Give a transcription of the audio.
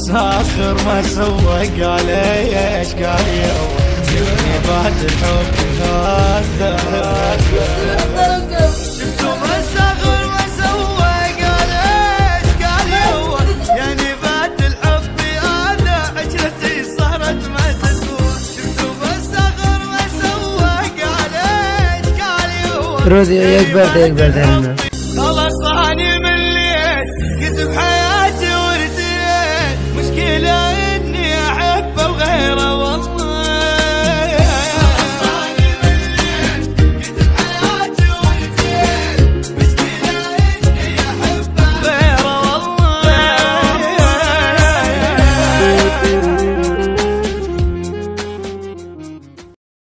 ساخر ما سوى قال ايش قال يوني بعد الحب هذا شفتوا ما ساخر ما سوى قال ايش قال يعني بعد الحب هذا عشرتي صارت ما تسوى شفتوا ما ساخر ما سوى قال ايش قال رودي يكبر خلصاني من الليل كتب